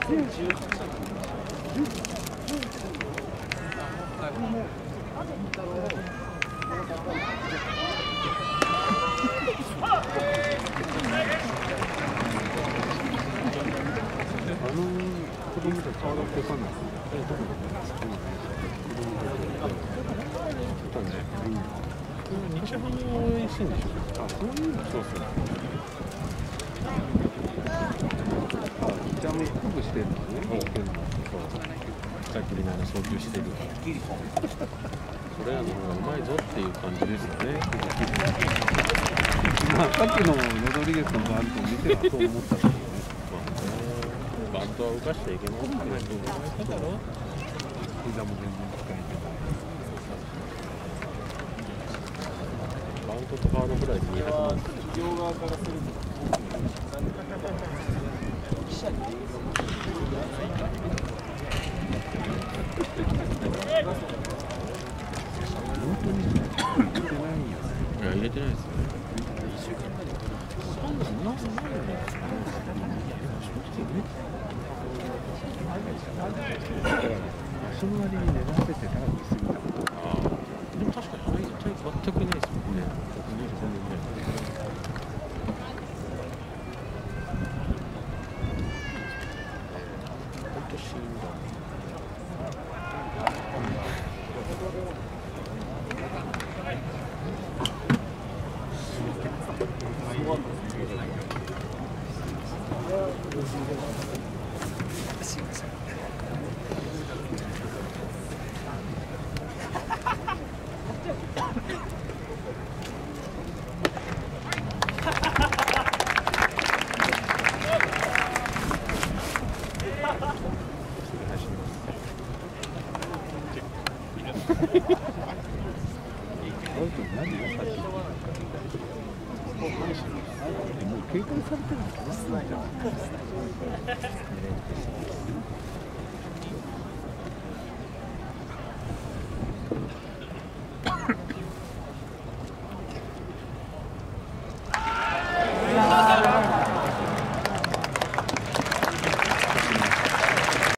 子供たちは学校かな。日ハム美味しいんでしょ。あ、そういうのそうそう。あ、ジャムっぽくしてるのね。そう。さっきみたいな送球してる。それらの方がうまいぞっていう感じですよね。まあ、さっきのロドリゲスのバント見てはそう思ったけどね。バントは動かしちゃいけないっていうのをだろ。膝も全然使えてない。バントとカードフライで200万。両側からすると。本当に入れてないよね。いや、入れてないですよね。そんなのないんですかね。その割に狙ってて高くしすぎた。ああ、でも確かにあれ全くいないですもんね。本当死んだ。警戒されてるんですか？